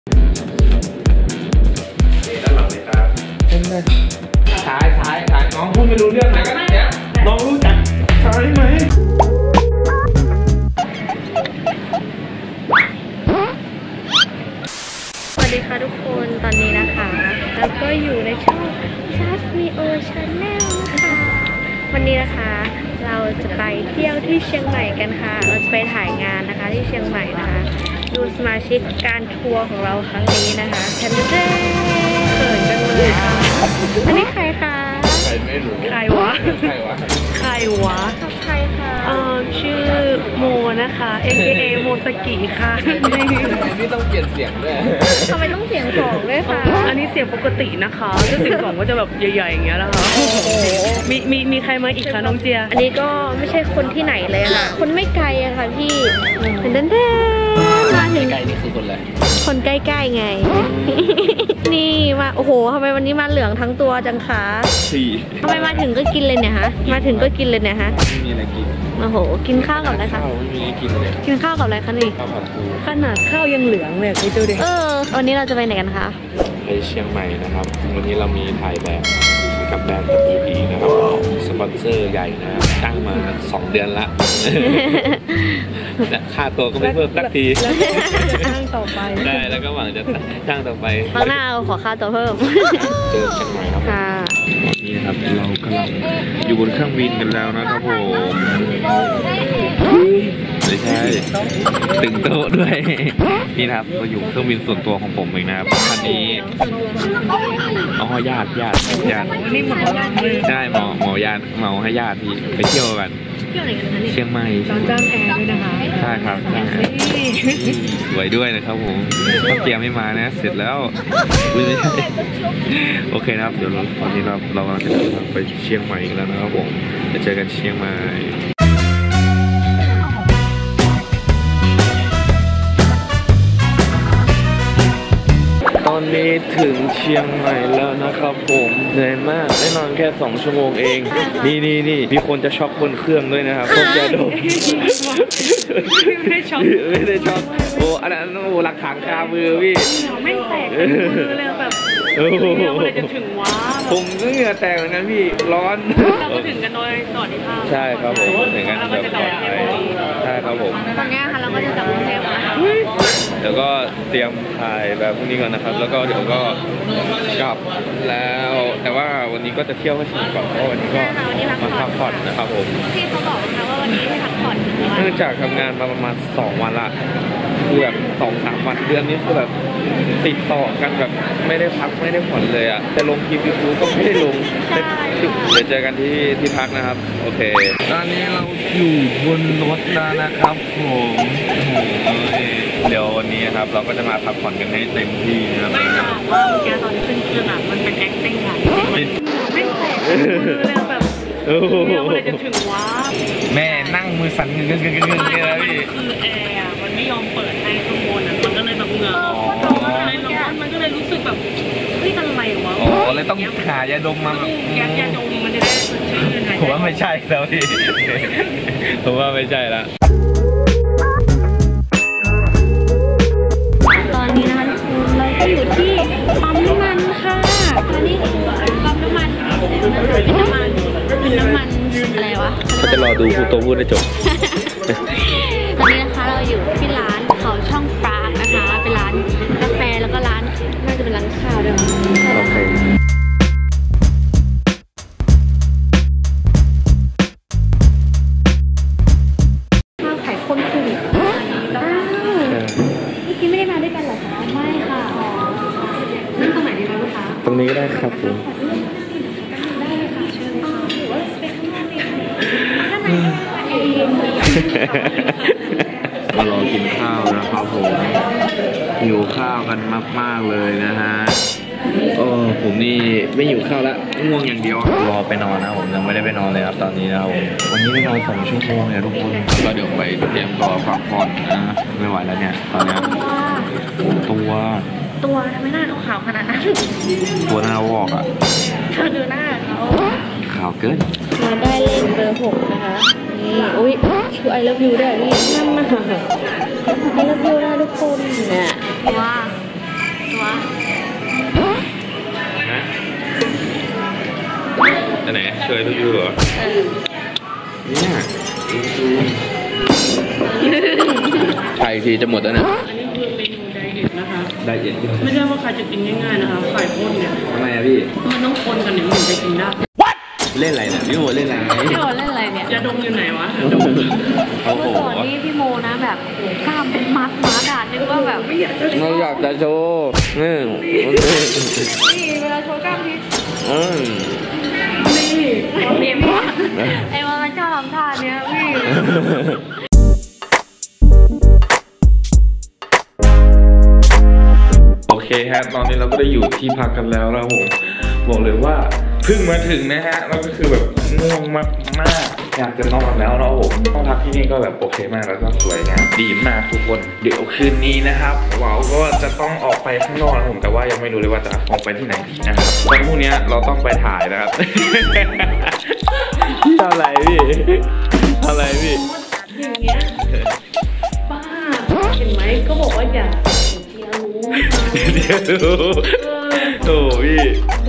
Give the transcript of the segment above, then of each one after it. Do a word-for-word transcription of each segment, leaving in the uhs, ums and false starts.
ด้านหลังเลยครับซ้ายซ้ายซ้ายน้องพูดไม่รู้เรื่องไหนก็ได้เนี่ยน้องรู้จักซ้ายไหมสวัสดีค่ะทุกคนตอนนี้นะคะแล้วก็อยู่ในช่อง Just Mio Channel นะคะวันนี้นะคะเราจะไปเที่ยวที่เชียงใหม่กันค่ะเราจะไปถ่ายงานนะคะที่เชียงใหม่นะคะดูสมาชิกการทัวร์ของเราครั้งนี้นะคะแคนเดเขินจังเลยค่ะอันนี้ใครคะใครไม่รู้ใครวะใครวะใครวะใครคะเอ่อชื่อโมนะคะ เอ เค เอ โมสกิค่ะนี่ต้องเปลี่ยนเสียงด้วยทำไมต้องเสียงสองด้วยคะอันนี้เสียงปกตินะคะถ้าเสียงสองก็จะแบบใหญ่ๆอย่างเงี้ยนะคะมีมีมีใครมาอีกคะน้องเจียอันนี้ก็ไม่ใช่คนที่ไหนเลยค่ะคนไม่ไกลอะค่ะพี่เป็นเด่นเด่นมาถึงไกลนี่คือคนอะไรคนใกล้ๆไงนี่มาโอ้โหทำไมวันนี้มาเหลืองทั้งตัวจังคะสี่ทำไมมาถึงก็กินเลยเนี่ยฮะมาถึงก็กินเลยเนี่ยฮะไม่มีอะไรกินโอ้โหกินข้าวกับอะไรคะข้าวไม่มีอะไรกินเลยกินข้าวกับอะไรคะนี่ข้าวผัดปูขนาดข้าวยังเหลืองเลยคิดดูดิเออวันนี้เราจะไปไหนกันคะไปเชียงใหม่นะครับวันนี้เรามีถ่ายแบบกับแบรนด์ตะปูผีนะครับสปอนเซอร์ใหญ่นะจ้างมาสองเดือนละและค่าตัวก็ไม่เพิ่มสักทีแล้วจะจ้างต่อไปได้แล้วก็หวังจะจ้างต่อไปครั้งหน้าขอค่าตัวเพิ่มเจอเชียงใหม่ครับค่ะนี่นะครับเรากำลังอยู่บนเครื่องบินกันแล้วนะครับผมไม่ใช่ตึงโต๊ะด้วยนี่นะครับเราอยู่เครื่องบินส่วนตัวของผมเองนะครับคันนี้อ๋อญาติญาติญาตินี่หมอใช่หมอหมอญาติเมาให้ญาติพี่ไปเที่ยวกันเที่ยวไหนกันคะนี่เชียงใหม่ตอนจ้างแอร์ด้วยนะคะใช่ครับสวยด้วยนะครับผมก็เตรียมไม่มานะเสร็จแล้วไม่ใช่โอเคนะครับเดี๋ยวตอนนี้เราเรากำลังจะเดินทางไปเชียงใหม่กันแล้วนะครับผมจะเจอกันเชียงใหม่ตอนนี้ถึงเชียงใหม่แล้วนะครับผมเหนื่อยมากได้นอนแค่สองชั่วโมงเองนี่นี่นี่มีคนจะช็อกบนเครื่องด้วยนะครับพวกแกดูไม่ได้ช็อกไม่ได้ช็อกโอ้อันนั้นโอ้หลักฐานคามือพี่ไม่แตกมือเลยแบบเมื่อไหร่จะถึงวะผมก็เหงื่อแตกเหมือนกันพี่ร้อนเราก็ถึงกันโดยสวัสดิภาพใช่ครับผมถึงกันแบบปลอดภัยใช่ครับผมตอนนี้ค่ะเราก็จะกลับกรุงเทพแล้วเดี๋ยวก็เตรียมถ่ายแบบพวกนี้ก่อนนะครับแล้วก็เดี๋ยวก็กลับแล้วแต่ว่าวันนี้ก็จะเที่ยวให้สนุกก่อนเพราะวันนี้ก็มาพักผ่อนนะครับผมที่เขาบอกนะคะว่าวันนี้ให้พักผ่อนเนื่องจากทำงานมาประมาณสองวันละคือแบบสองสามวันเดือนนี้คือแบบติดต่อกันแบบไม่ได้พักไม่ได้ผ่อนเลยอ่ะแต่ลงคลิปยูทูบก็ไม่ได้ลงเดี๋ยวเจอกันที่ที่พักนะครับโอเคตอนนี้เราอยู่บนรถแล้วนะครับผมเดี๋ยววันนี้นะครับเราก็จะมาพักผ่อนกันให้เต็มที่นะครับไม่จะบอกว่าเมื่อกี้ตอนขึ้นเครื่องอ่ะมันเป็น acting ใหญ่ไม่แตกมือเลยแบบเมื่อไหร่จะถึงวะแม่นั่งมือสั่นเงึ้งเงึ้งเงึ้งเงึ้งเลยพี่คือแอร์อ่ะมันไม่ยอมเปิดให้ข้างบนอ่ะมันก็เลยแบบเหงื่อออกมันก็เลยร้อนมันก็เลยรู้สึกแบบเฮ้ยอะไรวะอ๋อเลยต้องหายาดมมาแบบยายาดมมันจะได้สดชื่นผมว่าไม่ใช่แล้วพี่ผมว่าไม่ใช่ละตอนนี้นะคะทุกคนเราก็อยู่ที่ปั๊มน้ำมันค่ะอันนี้คือปั๊มน้ำมันเป็นน้ำมันเป็นน้ำมันอะไรวะเขาจะรอดูคุณโตพูดให้จบตอนนี้นะคะเราอยู่ที่ร้านเขาช่องปรางนะคะเป็นร้านกาแฟแล้วก็ร้านน่าจะเป็นร้านข้าวด้วยโอเคข้าวไข่ข้นขึ้นอ้าวเมื่อกี้ไม่ได้มาด้วยกันเหรอคะไม่ค่ะนั่งตรงไหนดีคะลูกค้าตรงนี้ก็ได้ครับผมมารอกินข้าวนะครับผมหิวข้าวกันมากๆเลยนะฮะเออผมนี่ไม่หิวข้าวแล้วง่วงอย่างเดียวรอไปนอนนะผมยังไม่ได้ไปนอนเลยครับตอนนี้นะครับผมวันนี้ไม่นอนสองชั่วโมงเนี่ยทุกคนก็เดี๋ยวไปเตรียมตัวพักผ่อนนะไม่ไหวแล้วเนี่ยตอนนี้ตัวตัวทำไมหน้าขาวขนาดนั้นตัวหน้าวอกอ่ะเธอดูหน้าเขาขาวเกินมาได้เลขเบอร์หกนะคะนี่อุ้ยชื่อ I love you ด้วยนี่นั่นนะคะ I love you นะทุกคนเนี่ยว่าเคยดูเหรอเนี่ยถ่ายทีจะหมดแล้วนะอันนี้คือเมนูไดเอทนะคะไดเอทไม่ใช่ว่าใครจะกินง่ายๆนะคะไข่ข้นเนี่ยทำไมอะพี่มันต้องคนกันเนี่ยมันถึงจะกินได้เล่นอะไรเนี่ยพี่โมเล่นอะไรพี่โมเล่นอะไรเนี่ยยาดมอยู่ไหนวะยาดมโอ้โหเมื่อก่อนนี่พี่โมนะแบบโอ้กล้ามเป็นมัดมัดอ่ะนึกว่าแบบไม่อยากจะเราอยากจะโชว์นี่นี่เวลาโชว์กล้ามทีอืมนี่เห็นปะไอ้วันมันชอบทำท่าเนี้ยพี่โอเคฮะตอนนี้เราก็ได้อยู่ที่พักกันแล้วนะผมบอกเลยว่าเพิ่งมาถึงนะฮะแล้วก็คือแบบง่วงมากมากอยากจะนอนแล้วเนาะผมห้องพักที่นี่ก็แบบโอเคมากแล้วก็สวยงามดีมากทุกคนเดี๋ยวคืนนี้นะครับเราก็จะต้องออกไปข้างนอกนะผมแต่ว่ายังไม่รู้เลยว่าจะออกไปที่ไหนดีนะครับวันพรุ่งนี้เราต้องไปถ่ายนะครับ พี่อะไรพี่อะไรพี่อย่างเงี้ยป้าเห็นไหมก็บอกว่าอย่าเที่ยวรู้เดี๋ยวดูโอ้พี่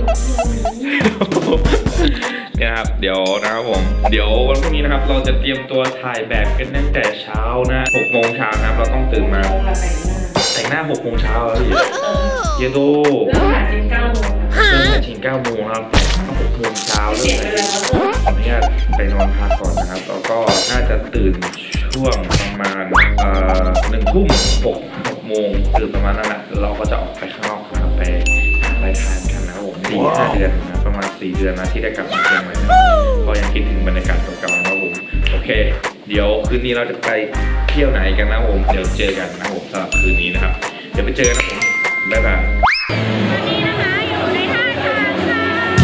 เนี่ยครับเดี๋ยวนะครับผมเดี๋ยววันพรุ่งนี้นะครับเราจะเตรียมตัวถ่ายแบบกันตั้งแต่เช้านะหกโมงเช้านะครับเราต้องตื่นมาแต่งหน้าหกโมงเช้าแล้วพี่เยโดเริ่มหาจริงเก้าโมงเริ่มจริงเก้าโมงครับหกโมงเช้าเลยขออนุญาตไปนอนพักก่อนนะครับแล้วก็น่าจะตื่นช่วงประมาณเอ่อหนึ่งทุ่มหกหกโมงตื่นประมาณนั้นแหละเราก็จะออกไปข้างนอกนะครับไปหาอะไรทานกันนะครับผมสี่ห้าเดือนนะประมาณสี่เดือนนะที่ได้กลับมาเชียงใหม่นะก็ยังคิดถึงบรรยากาศเก่าๆนะครับผมโอเคเดี๋ยวคืนนี้เราจะไปเที่ยวไหนกันนะครับผมเดี๋ยวเจอกันนะครับผมสำหรับคืนนี้นะครับเดี๋ยวไปเจอกันนะผมบ๊ายบายนี่นะคะอยู่ในท่าทางค่ะ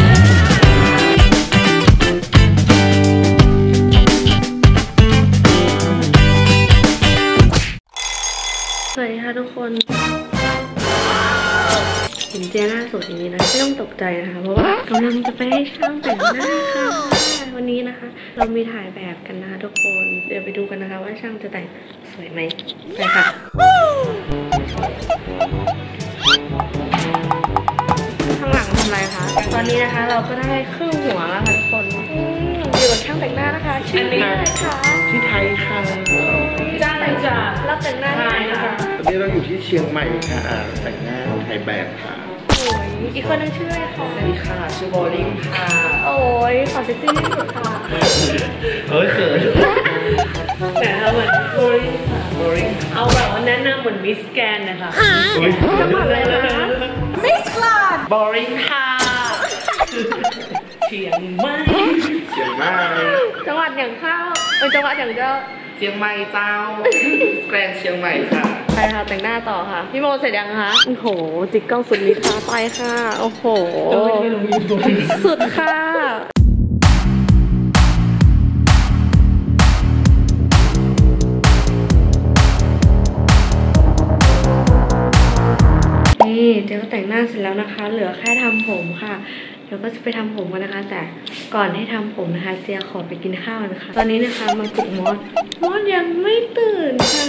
สวัสดีค่ะทุกคนเห็นเจน่าสดอย่างนี้นะไม่ต้องตกใจนะคะเพราะว่ากำลังจะไปให้ช่างแต่งหน้าค่ะวันนี้นะคะ เรามีถ่ายแบบกันนะคะทุกคนเดี๋ยวไปดูกันนะคะว่าช่างจะแต่งสวยไหมไปค่ะข้างหลังทำอะไรคะตอนนี้นะคะเราก็ได้ครึ่งหัวแล้วค่ะทุกคนอยู่กับช่างแต่งหน้านะคะชื่ออะไรคะที่ไทยค่ะจ้างไปจ้ะรับแต่งหน้าที่ไหนนะคะตอนนี้เราอยู่ที่เชียงใหม่ค่ะแต่งหน้าถ่ายแบบค่ะโอ้ยอีกคนนึงชื่ออะไรคะสวัสดีค่ะชื่อโบลิ่งค่ะโอ้ยขอเซ็กซี่ที่สุดค่ะเฮ้ยเขินแต่เอาเหมือนโบลิ่งค่ะโบลิ่งเอาแบบว่าแนะนำเหมือนมิสแกนนะคะอุ้ยจังหวัดอะไรนะคะโบลิ่งค่ะเชียงใหม่เชียงใหม่จังหวัดอย่างข้าวเออจังหวัดอย่างเจ้าเชียงใหม่เจ้าแกรนด์เชียงใหม่ค่ะไปค่ะแต่งหน้าต่อค่ะพี่โมเสร็จยังคะโอ้โหจิกกล้องสุดฤทธิ์ค่ะไปค่ะโอ้โหสุดค่ะนี่เดี๋ยวแต่งหน้าเสร็จแล้วนะคะ เหลือแค่ทำผมค่ะเดี๋ยวก็จะไปทำผมกันนะคะ แต่ก่อนให้ทำผมนะคะเจียขอไปกินข้าวนะคะตอนนี้นะคะมาปลุกมอสมอสยังไม่ตื่นค่ะ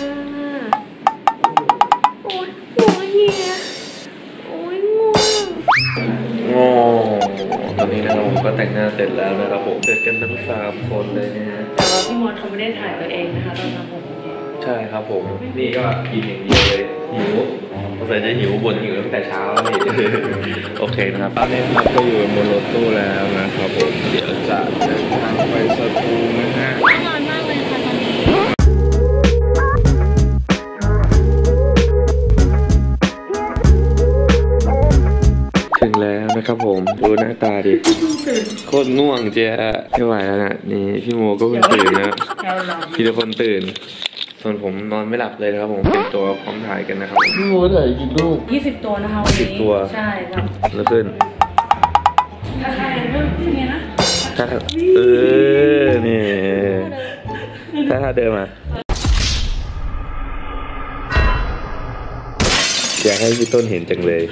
โอ๊ยหัวเหียโอ๊ยง่วงโอ้ตอนนี้นะครับผมก็แต่งหน้าเสร็จแล้วนะครับผมเสร็จกันทั้งสามคนเลยนะฮะแต่ว่าพี่มอนเขาไม่ได้ถ่ายตัวเองนะคะตอนทำผมใช่ครับผมนี่ก็กินอย่างเดียวเลยหิวสงสัยจะหิวบ่นหิวตั้งแต่เช้าแล้วนี่ โอเคนะครับตอนนี้เราก็อยู่บนรถตู้แล้วนะครับผมเดี๋ยวจะเดินทางไปสตูลนะฮะร้อนมากเลยค่ะตอนนี้ถึงแล้วนะครับผมดูหน้าตาดิโคตรง่วงเจ๊ไม่ไหวแล้วนะนี่พี่โมก็เพิ่งตื่นนะพี่ทุกคนตื่น ส่วนผมนอนไม่หลับเลยนะครับผมเป็นตัวพร้อมถ่ายกันนะครับพี่โมถ่ายกี่รูปยี่สิบตัวนะคะวันนี้ยี่สิบตัวใช่ครับแล้วขึ้นราคาเริ่มขึ้นไงนะถ้าเออนี่ถ้าถ้าเดินมาอยากให้พี่ต้นเห็นจังเลย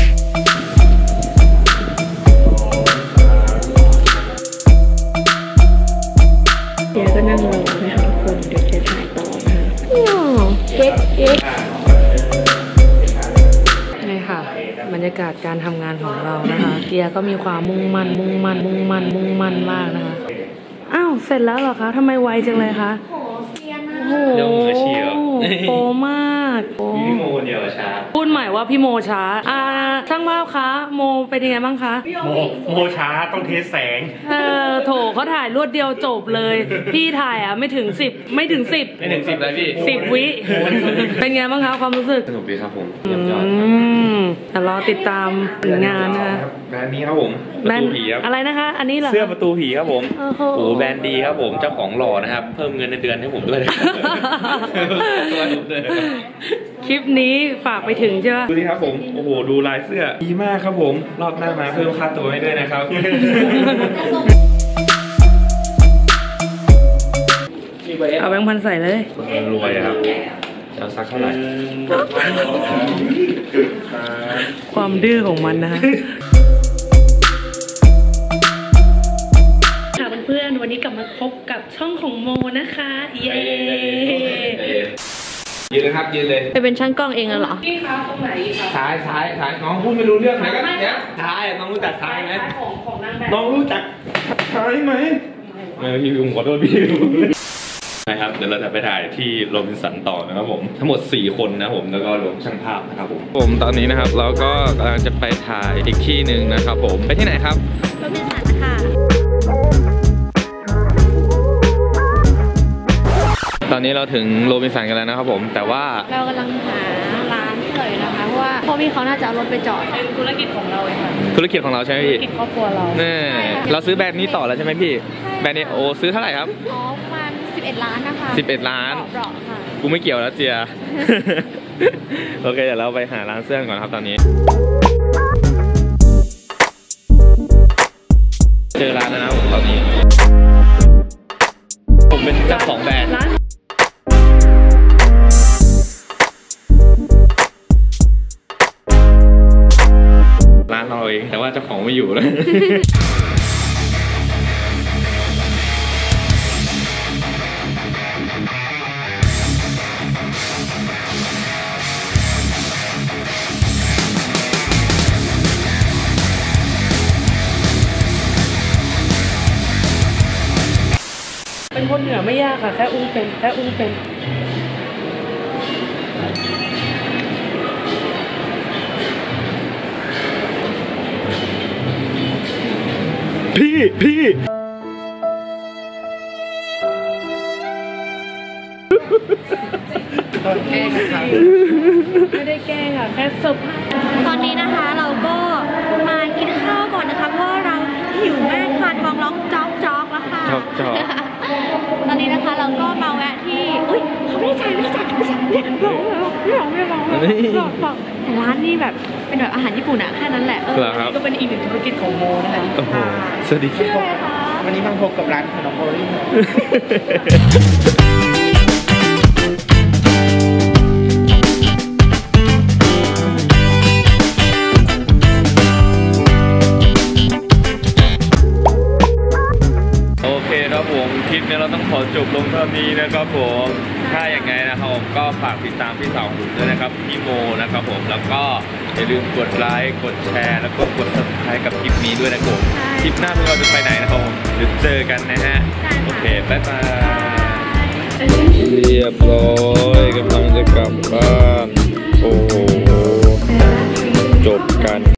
เดี๋ยวก็นั่งรอนะคะทุกคนเดี๋ยวจะถ่ายต่อนะคะว้าวเก๊กเก๊กไงคะค่ะบรรยากาศการทำงานของเรานะคะเดียก็มีความมุ่งมั่นมุ่งมั่นมุ่งมั่นมุ่งมั่นมากนะคะอ้าวเสร็จแล้วเหรอคะทำไมไวจังเลยคะโอ้โหเดี๋ยวมือเชียวโปมากโอ้พี่โมเดียวช้าพูดใหม่ว่าพี่โมช้าอ่าช่างภาพคะโมเป็นยังไงบ้างคะโมโมช้าต้องเทสแสงเออโถเขาถ่ายรวดเดียวจบเลย พี่ถ่ายอ่ะไม่ถึงสิบไม่ถึงสิบไม่ถึงสิบเลยพี่สิบวิเป็นไงบ้างคะความรู้สึกสนุกดีครับผมอืเยี่ยมยอดมแต่รอติดตามผลงานนะคะแบรนด์นี้ครับผมปแบระรนตูด์ผีครับอะไรนะคะ อันนี้เหรอเสื้อประตูผีครับผมโอ้โหโอ้โหแบรนด์ดีครับผมเจ้าของหล่อนะครับเพิ่มเงินในเดือนให้ผมด้วยนะครับตัวผมด้วยนะครับคลิปนี้ฝากไปถึงใช่ไหมดูดิครับผมโอ้โหดูลายเสื้อดีมากครับผมรอบหน้ามาเพิ่มค่าตัวให้ด้วยนะครับเอาแบงค์พันใส่เลยรวยครับจะซักเท่าไหร่ความดื้อของมันนะคะค่ะเพื่อนๆวันนี้กลับมาพบกับช่องของโมนะคะเย้ยืนเลยครับยืนเลยไปเป็นช่างกล้องเองเหรอพี่คะตรงไหนคะซ้ายซ้ายซ้ายน้องพูดไม่รู้เรื่องนะก็เนี้ยซ้ายน้องรู้จักซ้ายไหมของของนางแบบน้องรู้จักซ้ายไหมไม่พี่ผมขอโทษพี่นะครับเดี๋ยวเราจะไปถ่ายที่โรบินสันต่อนะครับผมทั้งหมดสี่คนนะผมแล้วก็รวมช่างภาพนะครับผมผมตอนนี้นะครับเราก็กำลังจะไปถ่ายอีกที่หนึ่งนะครับผมไปที่ไหนครับโรบินสันค่ะตอนนี้เราถึงโรบินสันกันแล้วนะครับผมแต่ว่าเรากำลังหาร้านที่เลยนะคะ เพราะว่าพ่อพี่เขาน่าจะเอารถไปจอดเป็นธุรกิจของเราเองค่ะธุรกิจของเราใช่ไหมธุรพี่กิจครอบครัวเราแน่เราซื้อแบรนด์นี้ต่อแล้วใช่ไหมพี่แบรนด์นี้โอ้ซื้อเท่าไหร่ครับอ๋อประมาณสิบเอ็ดล้านนะคะสิบเอ็ดล้านเปราะๆค่ะกูไม่เกี่ยวแล้วเจีย โอเคเดี๋ยวเราไปหาร้านเสื้อก่อนครับตอนนี้ เจอร้านแล้วนะผมตอนนี้ ผมเป็นเจ้าของแบรนด์ร้านร้านเราเองแต่ว่าเจ้าของไม่อยู่เลยเป็นคนเหนือไม่ยากค่ะแค่อุ้งเป็นแค่อุ้งเป็นพี่พี่ไม่ได้แกล้งอ่ะแค่เซอร์ไพรส์ตอนนี้นะคะเราก็มากินข้าวก่อนนะคะเพราะว่าเราหิวมากค่ะท้องร้องจ๊อกจ๊อกแล้วค่ะจ๊อกจ๊อกตอนนี้นะคะเราก็มาแวะที่อุ้ยเขาไม่ได้จ่ายไม่ได้จ่ายไม่ได้จ่ายไม่ได้ไม่ร้องไม่ร้องไม่ร้องไม่ร้องบอกแต่ร้านนี้แบบเป็นแบบอาหารญี่ปุ่นอะแค่นั้นแหละเออเหรอครับก็เป็นอีกหนึ่งธุรกิจของโมนะคะโอ้โหสวัสดีคชื่อรับอะไรคะวันนี้มาพบกับร้านขนมโอริโโอเคครับผมคลิปนี้เราต้องขอจบลงเท่านี้นะครับผมถ้าอย่างไงนะครับผมก็ฝากติดตามพี่สาวผมด้วยนะครับพี่โมนะครับผมแล้วก็อย่าลืมกดไลค์กดแชร์แล้วก็กด ซับสไครบ์ กับคลิปนี้ด้วยนะครับผมคลิปหน้าพวกเราจะไปไหนนะครับผมเดี๋ยวเจอกันนะฮะโอเคบ๊ายบายเรียบร้อยกำลังจะกลับบ้านโอ้โหจบกัน